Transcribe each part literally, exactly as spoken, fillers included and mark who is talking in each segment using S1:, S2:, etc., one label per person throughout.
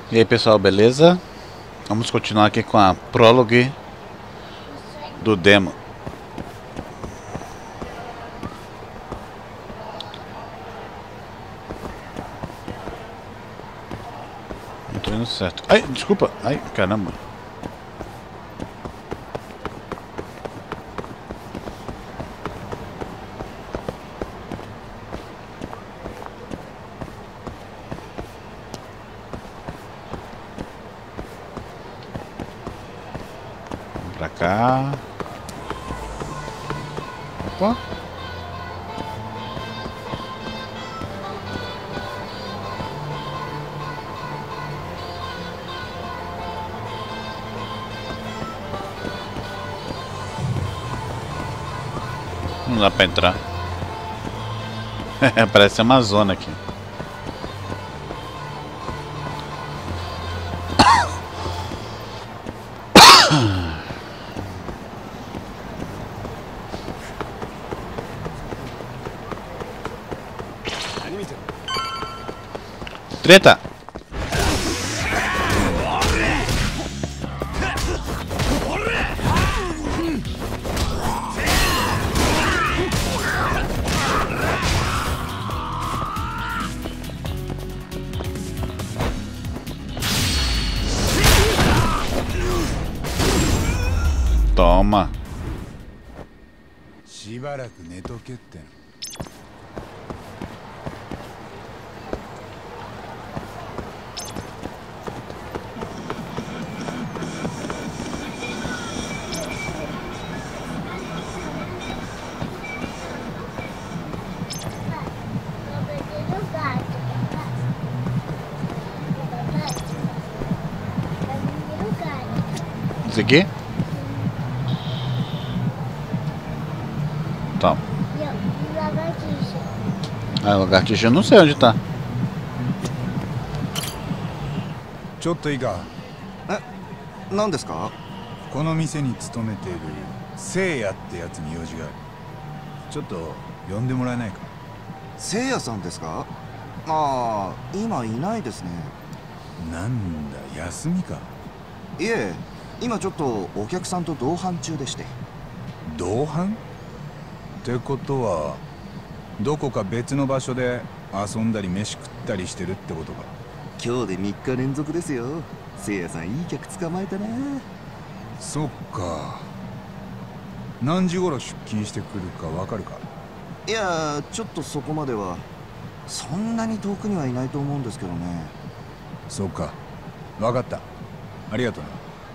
S1: E aí pessoal, beleza? Vamos continuar aqui com a prólogo do demo. Não tô indo certo. Ai, desculpa. Ai, caramba. Pra cá. Opa. Não dá pra entrar. Parece uma zona aqui. Treta! Toma.
S2: しばらく寝とけっての。
S1: Isso aqui? Tá. Ah, lagartixa eu não sei onde tá.
S2: ちょっといいか。
S3: え、何ですか？
S2: この店に勤めている聖夜ってやつに用事がある。ちょっと呼んでもらえないか。
S3: 聖夜さんですか？ああ、今いないですね。
S2: なんだ、休みか。
S3: いえ、今ちょっとお客さんと同伴中でして。
S2: 同伴？ってことはどこか別の場所で遊んだり飯食ったりしてるってことか。
S3: 今日でみっか連続ですよ。聖夜さんいい客捕まえたな。
S2: そっか。何時頃出勤してくるかわかるか？
S3: いや、ちょっとそこまでは。そんなに遠くにはいないと思うんですけどね。
S2: そうか、わかった。ありがとうな。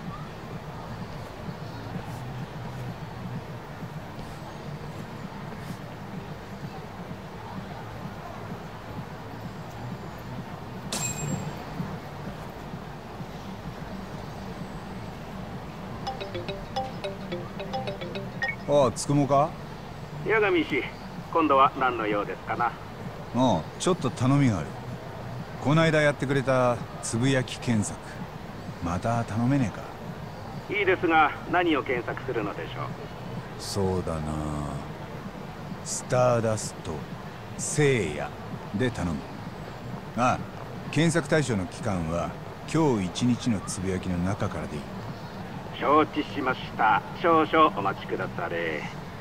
S2: ああ、つくもか？
S4: 八神氏、今度は何の用ですかな？
S2: ああ、ちょっと頼みがある。こないだやってくれたつぶやき検索、また頼めねえか？
S4: いいですが、何を検索するのでしょう？
S2: そうだな、スターダスト聖夜で頼む。ああ、検索対象の期間は今日一日のつぶやきの中からでいい。
S4: 承知しました。少々お待ちくだされ。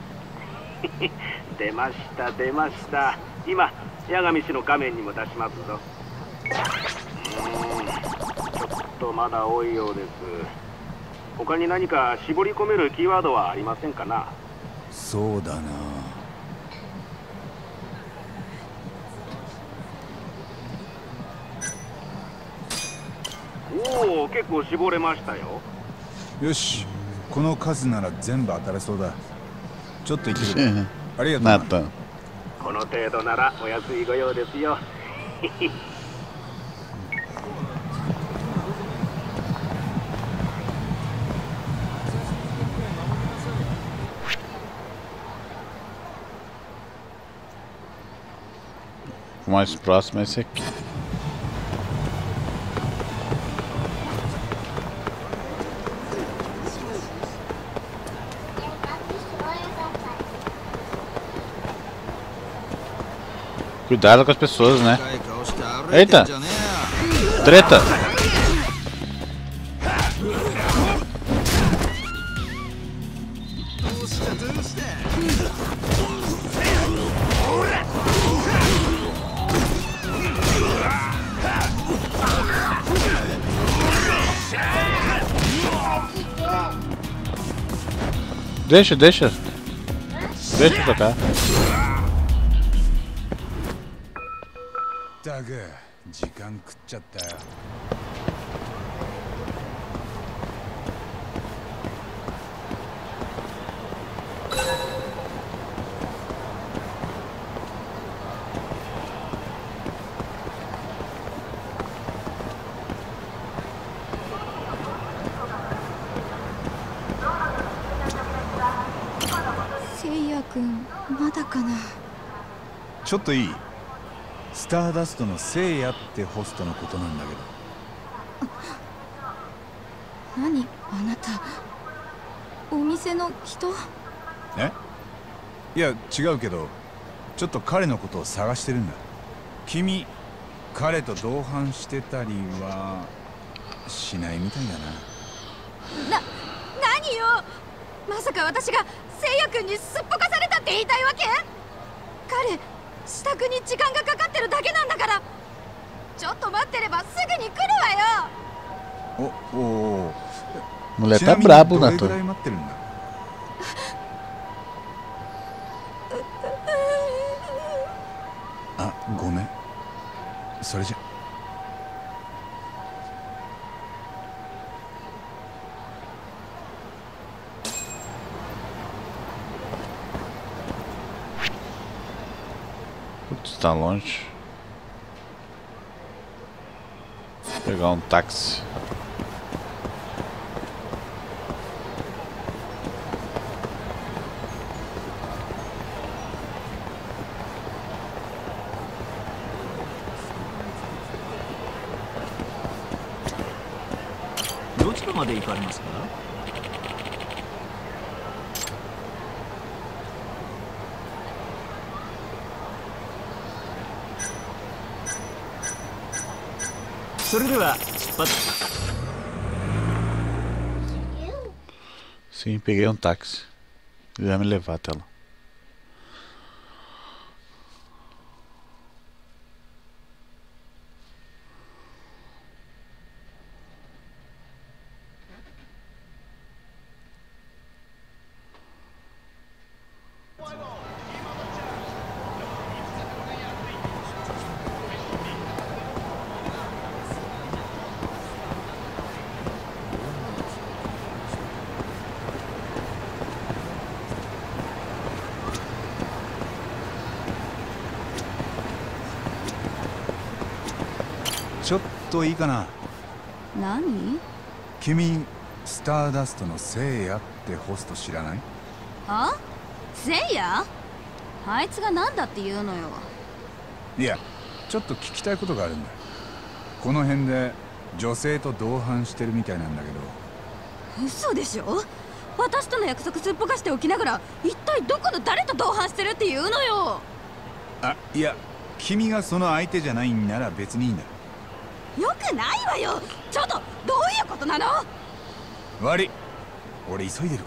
S4: 出ました出ました。今八神氏の画面にも出しますぞ。うーん、ちょっとまだ多いようです。他に何か絞り込めるキーワードはありませんかな？
S2: そうだな、
S4: おお、結構絞れましたよ。
S2: よし、この数なら全部当たれそうだ。ちょっと行ってくる。ありがとうな。
S1: Nada.
S4: この程度ならお安いご用ですよ。
S1: O mais próximo é esse aqui. Cuidado com as pessoas, né? Eita! Treta! Deixa, deixa. Deixa eu tocar.
S2: だが時間食っちゃったよ。
S5: まだかな。
S2: ちょっといい？スターダストの聖夜ってホストのことなんだけど。
S5: 何あなた、お店の人？
S2: え？いや違うけど、ちょっと彼のことを探してるんだ。君彼と同伴してたりはしないみたいだな。
S5: な、何よ、まさか私が聖夜君にすっぽかされたって言いたいわけ？彼、支度に時間がかかってるだけなんだから。ちょっと待ってればすぐに来るわよ。
S2: お、おお。
S1: Mulher tá brabo,
S2: どれぐ
S1: Nato.
S2: らい待ってるんだ？あ、ごめん。それじゃ。
S1: Putz, tá longe. Vou pegar um táxi.
S6: Onde まで行かれますか？それでは出発。
S1: Sim, peguei um táxi. Ele vai me levar até lá.
S2: ちょっといいかな。
S5: 何？
S2: 君スターダストの聖夜ってホスト知らない？
S5: あ？聖夜？あいつが何だって言うのよ。
S2: いや、ちょっと聞きたいことがあるんだ。この辺で女性と同伴してるみたいなんだけど。
S5: 嘘でしょ？私との約束すっぽかしておきながら、一体どこの誰と同伴してるって言うのよ。
S2: あ、いや、君がその相手じゃないんなら別にいいんだ。
S5: よくないわよ。ちょっとどういうことなの？
S2: 悪い、俺急いでるから。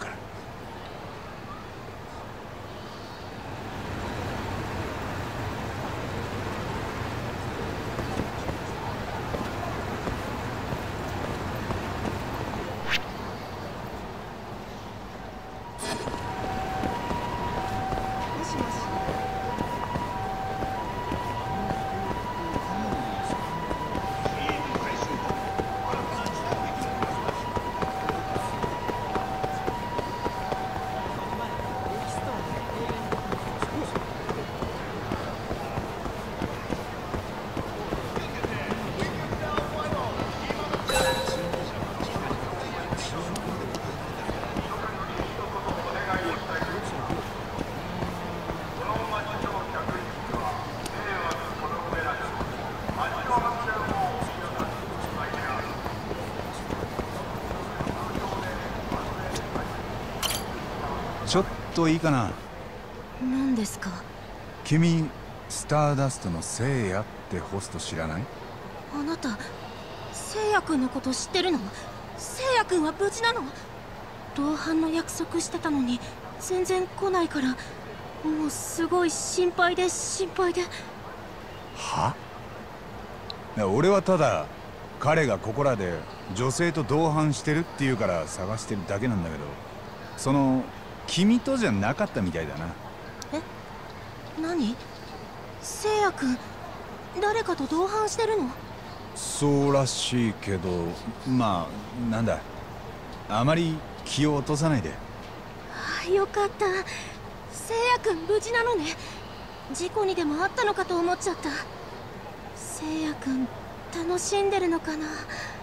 S2: ちょっといいかな。
S5: 何ですか？
S2: 君スターダストの聖夜ってホスト知らない？
S5: あなた聖夜君のこと知ってるの？聖夜君は無事なの？同伴の約束してたのに全然来ないから、もうすごい心配で心配で。
S2: は？いや、俺はただ彼がここらで女性と同伴してるっていうから探してるだけなんだけど、その君とじゃなかったみたいだな。
S7: え、何？せいやくん、誰かと同伴してるの？
S2: そうらしいけど、まあなんだ、あまり気を落とさないで。
S7: あ、よかった。せいやくん無事なのね。事故にでもあったのかと思っちゃった。せいやくん楽しんでるのかな。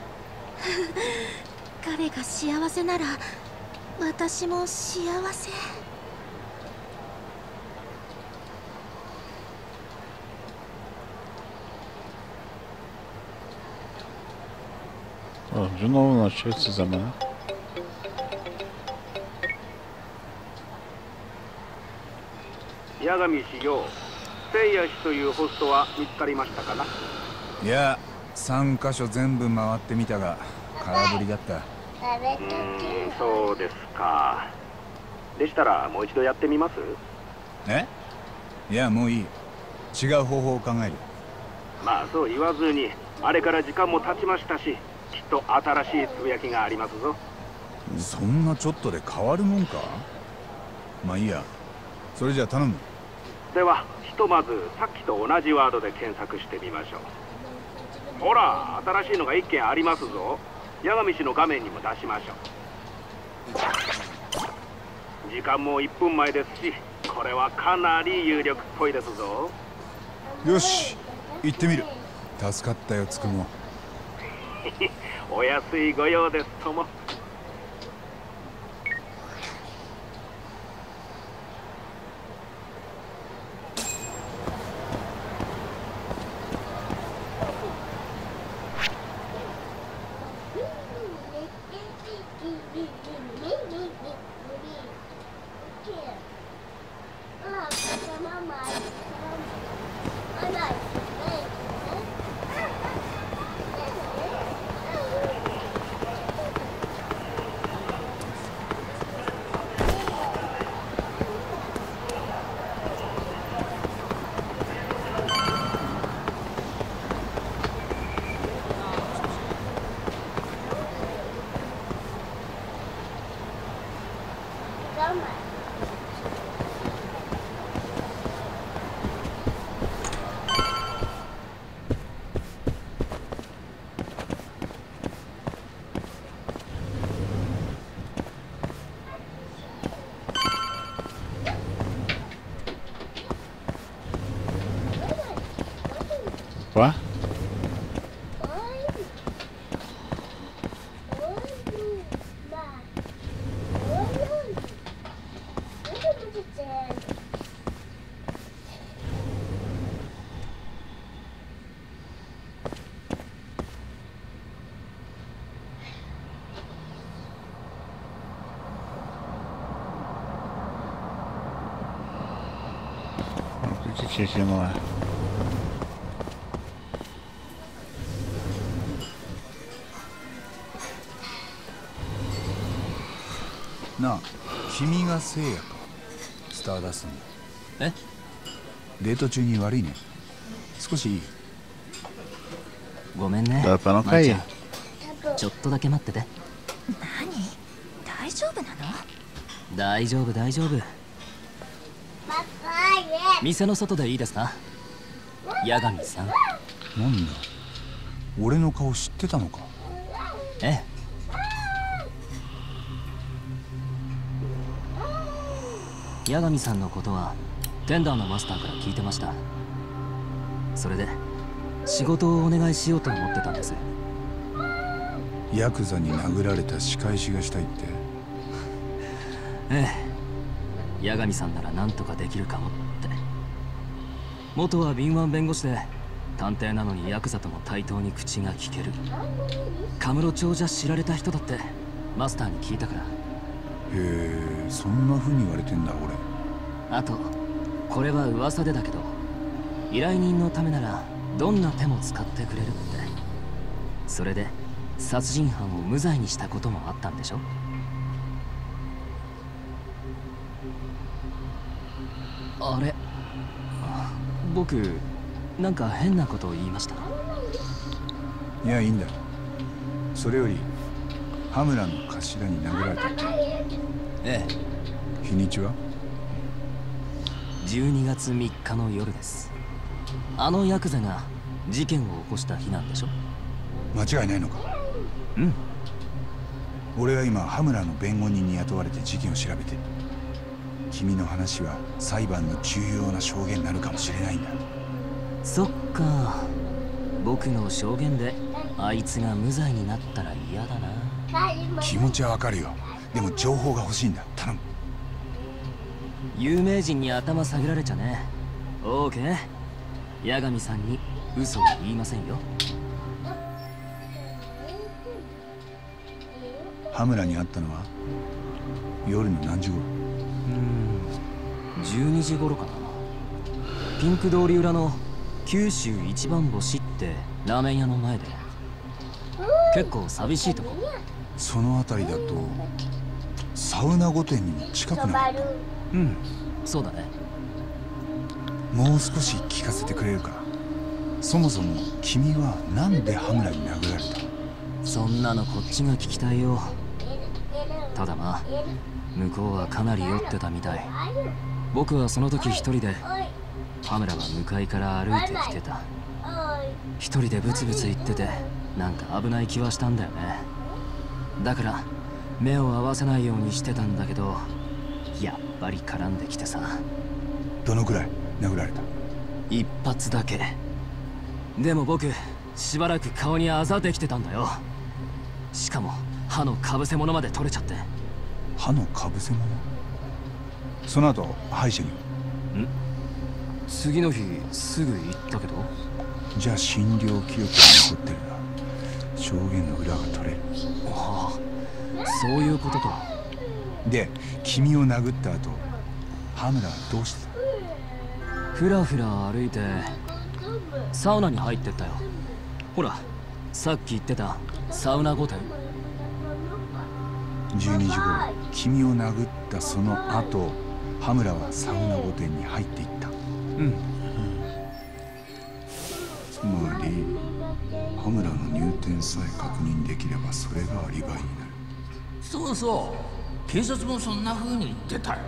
S7: 彼が幸せなら私も幸せ。
S1: O, znowu na świecie zamiana.
S4: 八神氏よ、聖夜氏というホストは見つかりましたかな？
S2: いや、三箇所全部回ってみたが空振りだった。
S4: うーん、そうですか。でしたらもう一度やってみます？
S2: え？いや、もういい。違う方法を考える。
S4: まあそう言わずに、あれから時間も経ちましたし、きっと新しいつぶやきがありますぞ。
S2: そんなちょっとで変わるもんか？まあいいや。それじゃあ頼む。
S4: ではひとまずさっきと同じワードで検索してみましょう。ほら、新しいのがいっけんありますぞ。八神氏の画面にも出しましょう。時間もいっぷんまえですし、これはかなり有力っぽいですぞ。
S2: よし、行ってみる。助かったよ、つくも。
S4: お安いご用ですとも。
S1: Quoi? Qu'est-ce que c'est moi?
S2: なあ、君が聖夜か。スターダストに。
S6: え？
S2: デート中に悪いね。少しいい？
S6: ごめんね。
S1: Da para não cair.
S6: ちょっとだけ待ってて。
S7: 何？大丈夫なの？
S6: 大丈夫大丈夫。店の外でいいですか？八神さん。
S2: なんだ、俺の顔知ってたのか？
S6: ええ。八神さんのことはテンダーのマスターから聞いてました。それで仕事をお願いしようと思ってたんです。
S2: ヤクザに殴られた仕返しがしたいって？
S6: ええ、八神さんなら何とかできるかもって。元は敏腕弁護士で探偵なのにヤクザとも対等に口が聞ける。カムロ町じゃ知られた人だってマスターに聞いたから。
S2: へえ、そんな風に言われてんだ俺。
S6: あとこれは噂でだけど、依頼人のためならどんな手も使ってくれるって。それで殺人犯を無罪にしたこともあったんでしょ？あれ、僕なんか変なことを言いました？
S2: いや、いいんだ。それより羽村の頭に殴られたって。
S6: ええ、
S2: 日にちは
S6: じゅうにがつみっかの夜です。あのヤクザが事件を起こした日なんでしょ。
S2: 間違いないのか。
S6: うん。
S2: 俺は今羽村の弁護人に雇われて事件を調べてる。君の話は裁判の重要な証言になるかもしれないんだ。
S6: そっか。僕の証言であいつが無罪になったら嫌だな。
S2: 気持ちはわかるよ。でも情報が欲しいんだ。頼む。
S6: 有名人に頭下げられちゃね。オーケー。八神さんに嘘は言いませんよ。
S2: 羽村に会ったのは夜の何時頃？
S6: うーん、じゅうにじ頃かな。ピンク通り裏の九州一番星ってラーメン屋の前で。結構寂しいとこ。
S2: その辺りだとサウナ御殿にも近くなる。
S6: うん、そうだね。
S2: もう少し聞かせてくれるか。そもそも君はなんで羽村に殴られた？
S6: そんなのこっちが聞きたいよ。ただまあ向こうはかなり酔ってたみたい。僕はその時一人で、羽村は向かいから歩いてきてた。一人でブツブツ言ってて、なんか危ない気はしたんだよね。だから目を合わせないようにしてたんだけど、やっぱり絡んできてさ。
S2: どのくらい殴られた？
S6: 一発だけ。でも僕しばらく顔にあざできてたんだよ。しかも歯のかぶせ物まで取れちゃって。
S2: 歯のかぶせ物？その後歯医者には？
S6: ん？次の日すぐ行ったけど。
S2: じゃあ診療記録が残ってるな。証言の裏が取れる。
S6: ああ、そういうことか。
S2: で、君を殴った後、羽村はどうしてた？
S6: ふらふら歩いてサウナに入ってったよ。ほら、さっき言ってたサウナ御殿。
S2: じゅうにじ頃、君を殴ったその後、羽村はサウナ御殿に入っていった。
S6: うん。
S2: つまり羽村の入店さえ確認できればそれがアリバイになる。
S8: そうそう、警察もそんな風に言ってたよ。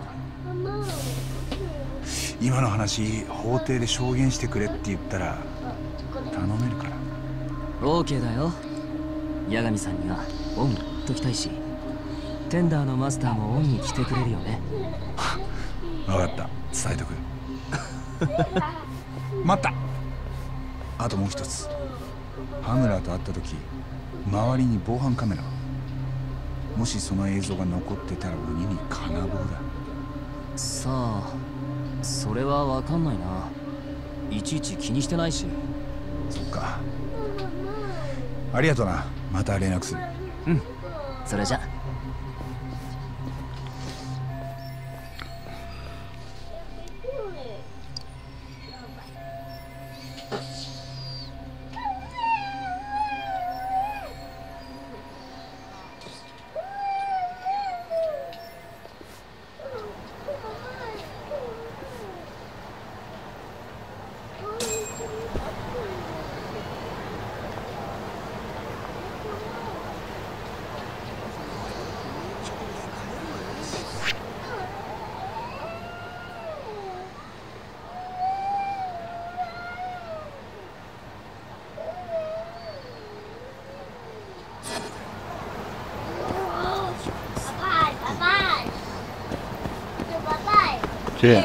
S2: 今の話法廷で証言してくれって言ったら頼めるから。
S6: オーケーだよ。八神さんにはオンに言っときたいし、テンダーのマスターもオンに来てくれるよね。
S2: 分かった、伝えとく。待った。あともう一つ。羽村と会った時、周りに防犯カメラは？もしその映像が残ってたら鬼に金棒だ。
S6: さあ、それは分かんないな。いちいち気にしてないし。
S2: そっか。ありがとな。また連絡する。
S6: うん、それじゃ。
S1: Sí.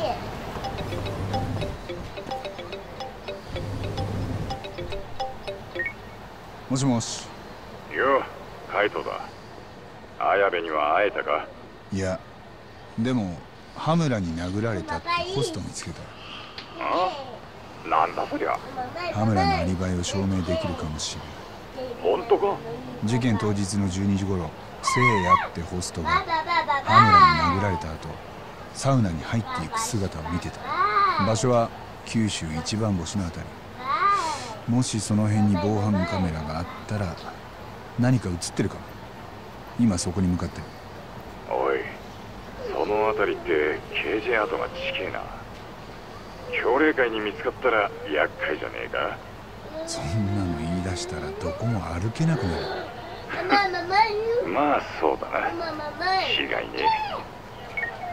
S2: もしもし。
S9: よ、カイトだ。綾部には会えたか？
S2: いや、でも羽村に殴られたってホスト見つけた。
S9: あ？なんだそりゃ。
S2: 羽村のアリバイを証明できるかもしれない。
S9: 本当か？
S2: 事件当日のじゅうにじ頃、聖夜ってホストが羽村に殴られた後、サウナに入っていく姿を見てた。場所は九州一番星のあたり。もしその辺に防犯カメラがあったら何か映ってるかも。今そこに向かってる。
S9: おい、そのあたりって刑事跡が近えな。協霊会に見つかったら厄介じゃねえか？
S2: そんなの言い出したらどこも歩けなくなる。
S9: まあそうだな。違いねえ。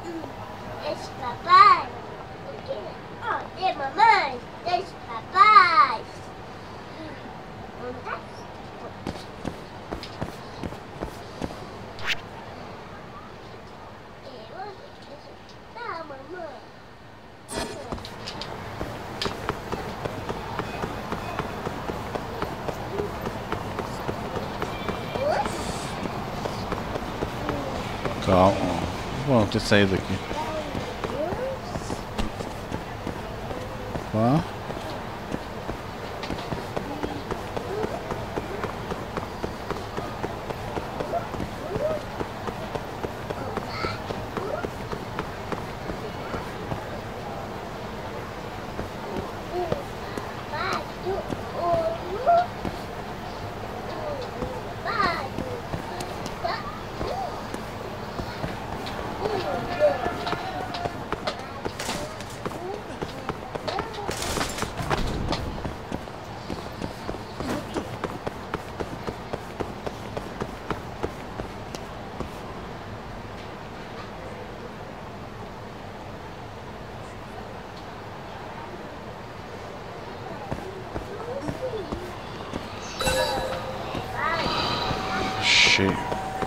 S10: Deixa papai. Oh, de mamãe. Deixa papai. Não tá? Tá, mamãe.
S1: Calma. Vamos ter saído aqui. Ó. Cheio.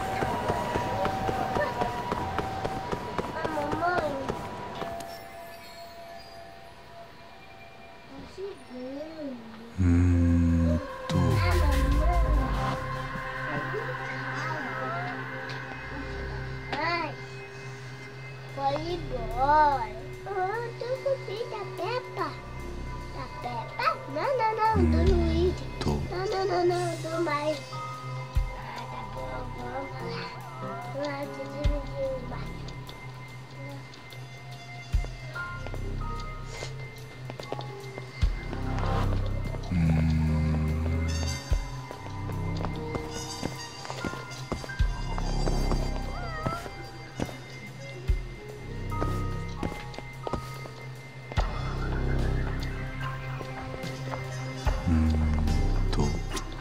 S2: Hum, tô.
S10: Foi embora. Ah, tô com filho da Peppa. Da Peppa? Não, não, não, do Luigi.
S2: Tô.
S10: Não, não, não, não, do mais. Ah, tá bom, vamos lá. Vamos lá, dividir embaixo.
S2: Tô.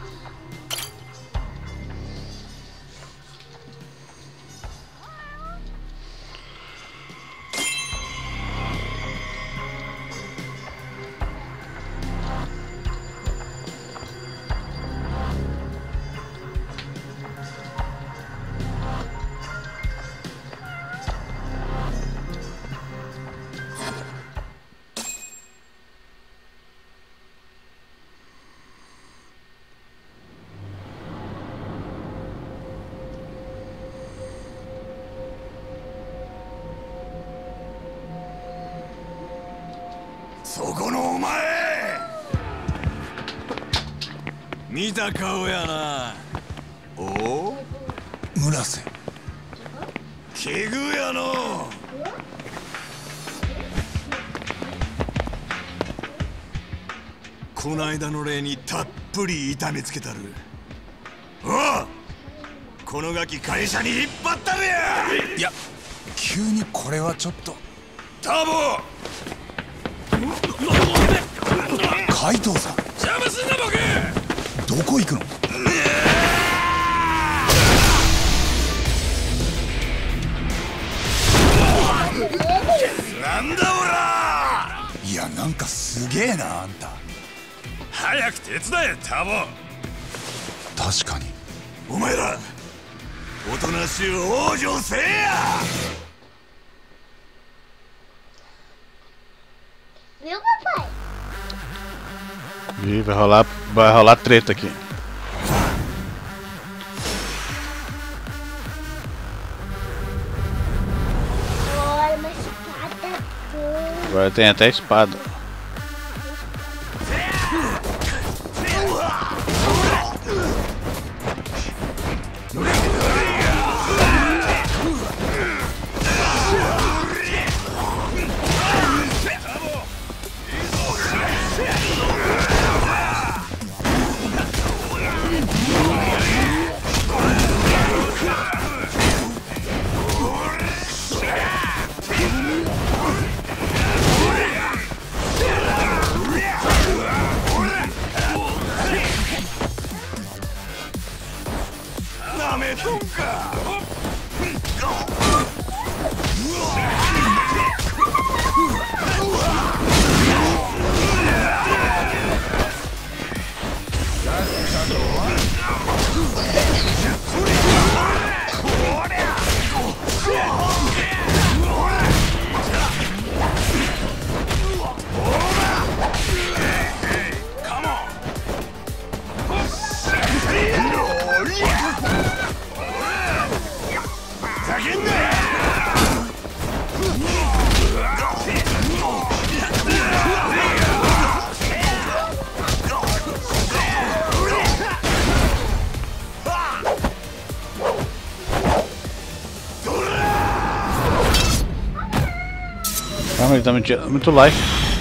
S11: そこのお前見た顔やな。おお村瀬奇遇やの。こないだの例にたっぷり痛めつけたる。おうこのガキ会社に引っ張ったるや。
S2: いや急にこれはちょっと。
S11: タボ
S2: 海藤さん
S11: 邪魔すんなボケ。
S2: どこ行くの。
S11: なんだおら。
S2: いやなんかすげえなあんた。
S11: 早く手伝えタボ。
S2: 確かに
S11: お前らおとなしい往生せえや。
S10: Viu, papai?
S1: Ih, vai rolar, vai rolar treta aqui.
S10: Olha, uma espada boa.
S1: Agora tem até espada. Calma, ele tá muito, muito life.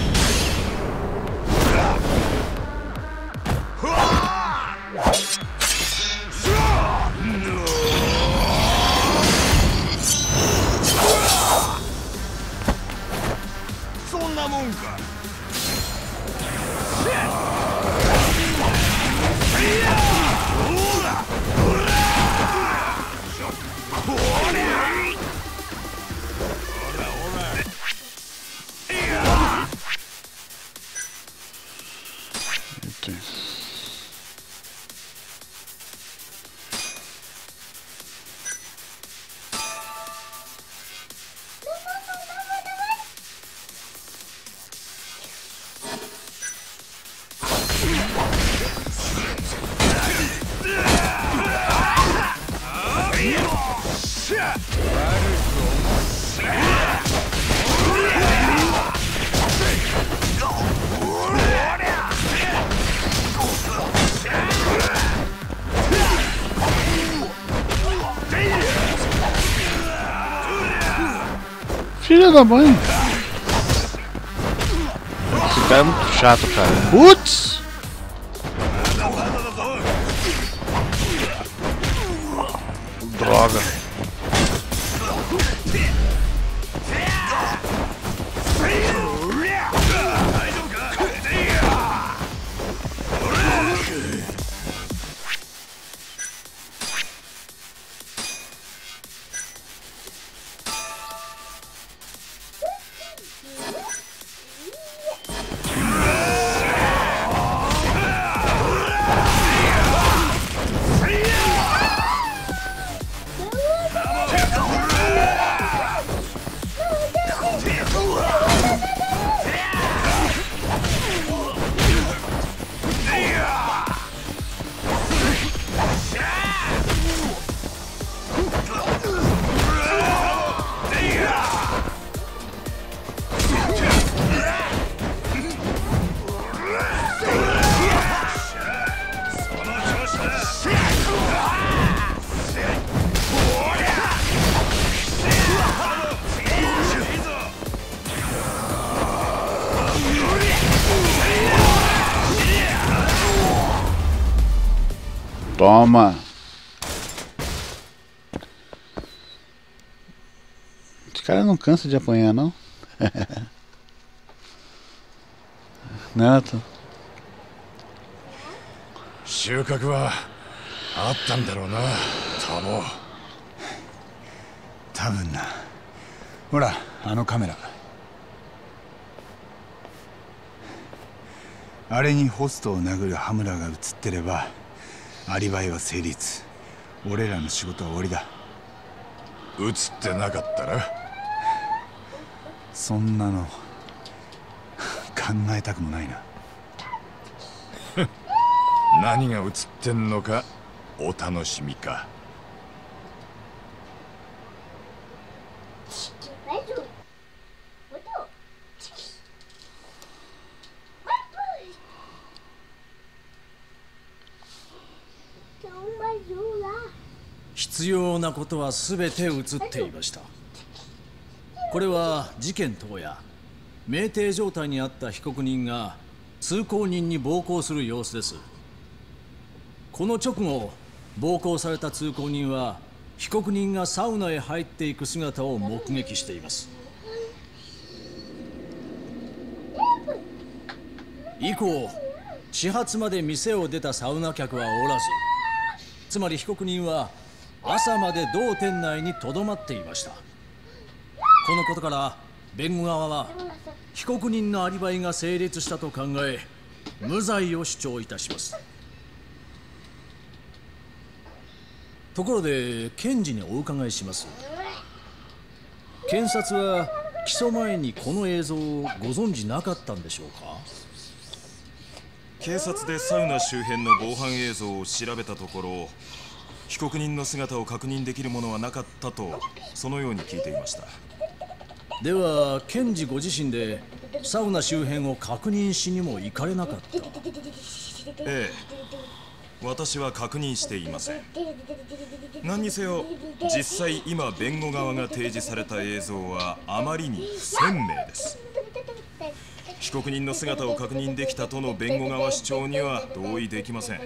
S1: Filha da mãe! Esse cara é muito chato, cara. Putz! Droga! Toma! Esse cara não cansa de apanhar, não? Neto.
S11: 収穫はあったんだろうな、タモ。
S2: 多分な。ほら、あのカメラ。あれにホストを殴る羽村が映ってればアリバイは成立。俺らの仕事は終わりだ。
S11: 映ってなかったら
S2: そんなの考えたくもないな。
S11: 何が映ってんのかお楽しみか。
S12: 必要なことは全て映っていました。これは事件当夜、酩酊状態にあった被告人が通行人に暴行する様子です。この直後、暴行された通行人は被告人がサウナへ入っていく姿を目撃しています。以降、始発まで店を出たサウナ客はおらず、つまり被告人は朝まで同店内にとどまっていました。このことから弁護側は被告人のアリバイが成立したと考え、無罪を主張いたします。ところで検事にお伺いします。検察は起訴前にこの映像をご存じなかったんでしょうか。
S13: 警察でサウナ周辺の防犯映像を調べたところ、被告人の姿を確認できるものはなかったと、そのように聞いていました。
S12: では検事ご自身でサウナ周辺を確認しにも行かれなかった。
S13: ええ、 私は確認していません。何にせよ実際今弁護側が提示された映像はあまりに不鮮明です。被告人の姿を確認できたとの弁護側主張には同意できません。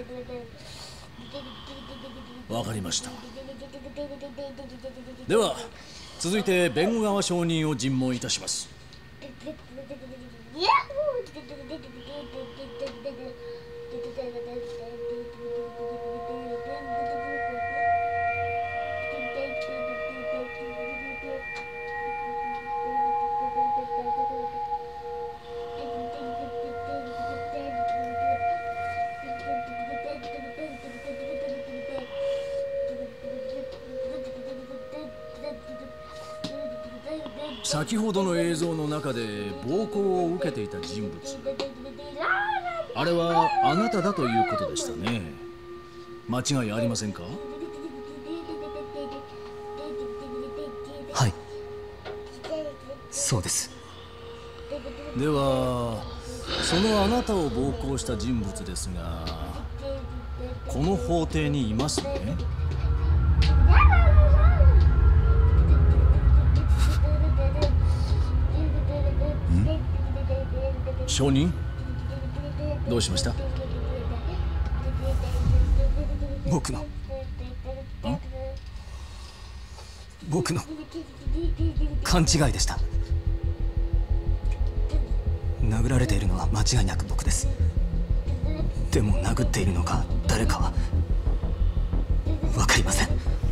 S12: わかりました。では続いて弁護側証人を尋問いたします。先ほどの映像の中で暴行を受けていた人物、あれはあなただということでしたね。間違いありませんか？
S6: はい、そうです。
S12: ではそのあなたを暴行した人物ですが、この法廷にいますね。証人、どうしました？
S6: 僕の僕の勘違いでした。殴られているのは間違いなく僕です。でも殴っているのが誰かは分かりません。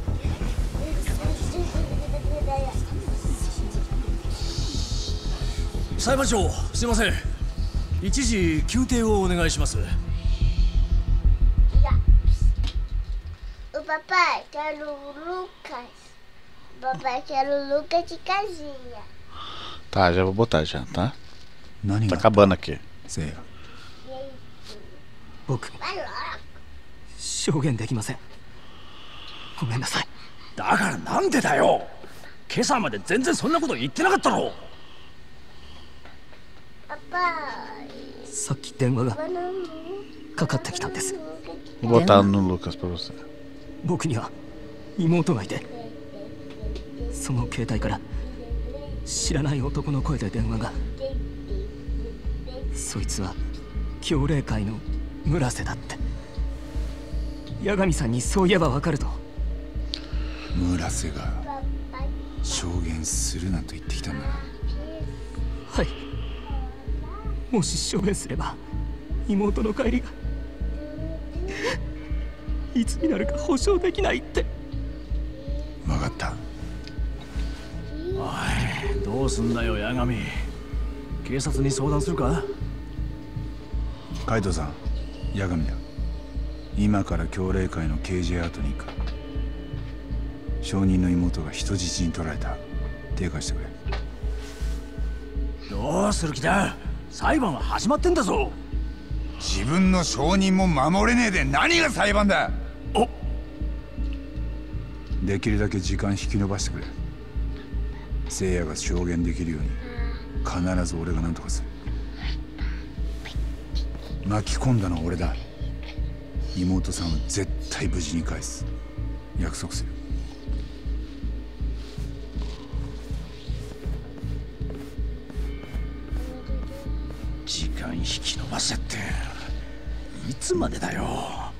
S12: 裁判長、すいません。一時休廷をお願いします。
S10: O papai, quero o Lucas. Papai, quero o Lucas de casinha.
S1: Tá, já vou botar já, tá? Tá acabando aqui.
S6: 僕、証言できません。ごめんなさい。
S12: だからなんでだよ。今朝まで全然そんなこと言ってなかったろ。
S6: さっき電話がかかってきたんです。
S1: Vou botar no Lucas pra você。
S6: 僕には妹がいて、その携帯から知らない男の声で電話が。そいつは教霊会の村瀬だって。八神さんにそう言えばわかると。
S2: 村瀬が証言するなと言ってきたんだな。
S6: はい、もし証言すれば妹の帰りがいつになるか保証できないって。
S2: 分かった。
S12: おい、どうすんだよ八神。警察に相談するか？
S2: 海斗さん、八神だ。今から教霊会の ケージェー アートに行く。証人の妹が人質に取られた。手貸してくれ。
S12: どうする気だ？裁判は始まってんだぞ。
S2: 自分の証人も守れねえで何が裁判だ。
S12: お
S2: できるだけ時間引き延ばしてくれ。聖夜が証言できるように必ず俺が何とかする。巻き込んだのは俺だ。妹さんは絶対無事に返す。約束する。
S12: 時間引き延ばせっていつまでだよ。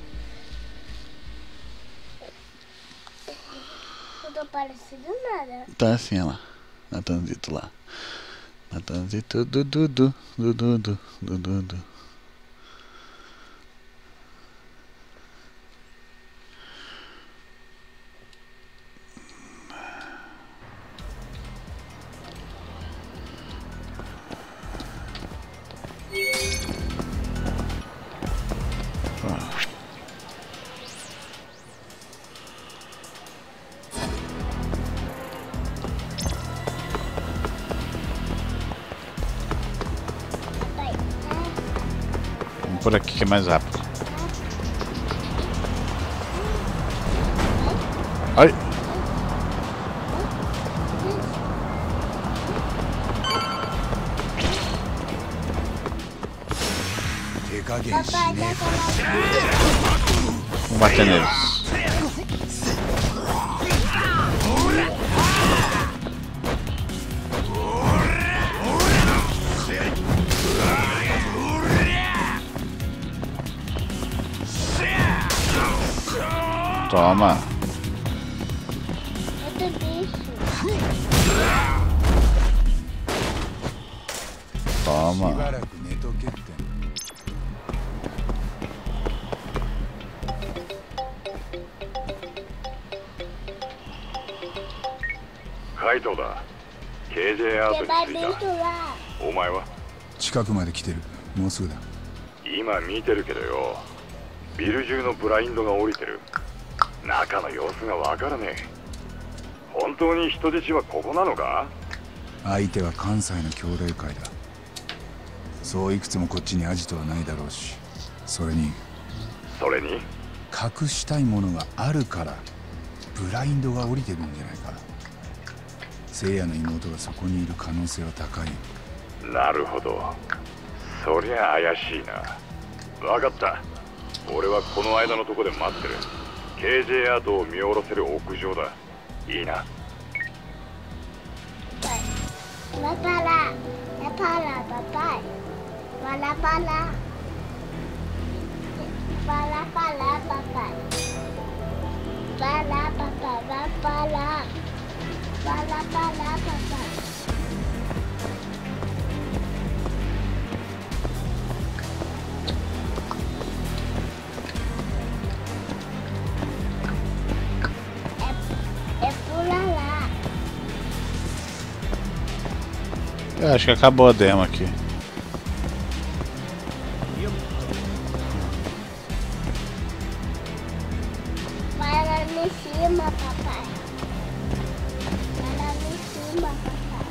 S1: Tá assim, ó lá. Natanzito lá. Natanzito, du, du, du, du, du, du, du, du, du. Por aqui que é mais rápido. Ai! Vamos bater neles. Toma. Toma.
S9: カイトだ。ケージェー アートに着いた。お前は？
S2: 近くまで来てる。もうすぐだ。
S9: 今見てるけどよ。ビル中のブラインドが降りてる。中の様子がわからねえ。本当に人質はここなのか？
S2: 相手は関西の兄弟会だ。そういくつもこっちにアジトはないだろうし、それに
S9: それに
S2: 隠したいものがあるからブラインドが降りてるんじゃないか。聖夜の妹がそこにいる可能性は高い。
S9: なるほど。そりゃ怪しいな。わかった。俺はこの間のとこで待ってる。ケージェー アートを見下ろせる屋上だ。いいな。
S10: パパラ、パパラ、パパ、パラパラ、パラパラ、パパ、パラパパラパラ、パラパラ、パパ。
S1: Eu acho que acabou a demo aqui.
S10: Vai lá em cima, papai. Vai lá em cima, papai.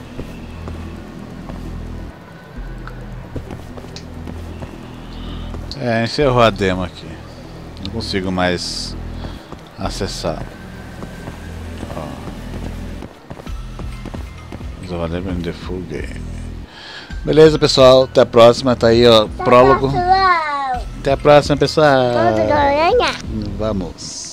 S1: É, encerrou a demo aqui. Não consigo mais acessar. Valeu, The Full Game. Beleza, pessoal, até a próxima. Tá aí, ó, prólogo. Até a próxima, pessoal. Vamos.